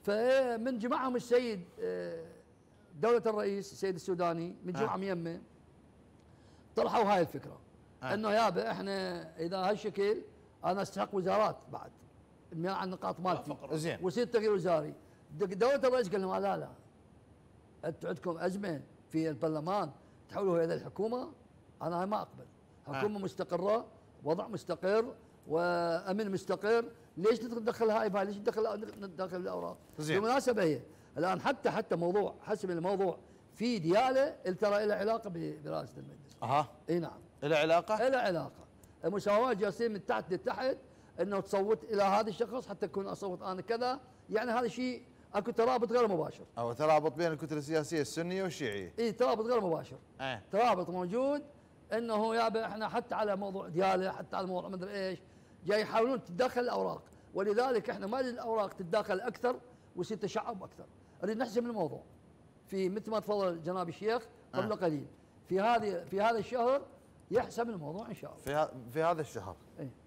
فمن جمعهم السيد دولة الرئيس السيد السوداني من جمعهم يمه طرحوا هاي الفكرة انه يابا احنا اذا هالشكل انا استحق وزارات بعد عن النقاط مالتي زين ويصير تغيير وزاري. دولة الرئيس قال لهم لا انتم عندكم ازمة في البرلمان تحولوا الى الحكومة، انا هاي ما اقبل. حكومة مستقرة، وضع مستقر وامن مستقر، ليش ندخل هاي بهاي؟ ليش ندخل الاوراق؟ بالمناسبة هي الان حتى موضوع حسب الموضوع في دياله ترى له علاقه برئاسه المجلس. اي نعم له علاقه؟ له علاقه. المساواه جالسين من تحت لتحت انه تصوت الى هذا الشخص حتى اكون اصوت انا كذا، يعني هذا شيء اكو ترابط غير مباشر. او ترابط بين الكتله السياسيه السنيه والشيعيه. اي ترابط غير مباشر. ترابط موجود انه يابا احنا حتى على موضوع دياله، حتى على موضوع مدري ايش، جاي يحاولون تتدخل الاوراق، ولذلك احنا ما نريد الاوراق تتداخل اكثر ويصير تشعب اكثر، نريد نحسم الموضوع. في مثل ما تفضل جناب الشيخ قبل قليل في هذا الشهر يحسم الموضوع ان شاء الله. في هذا الشهر. إيه؟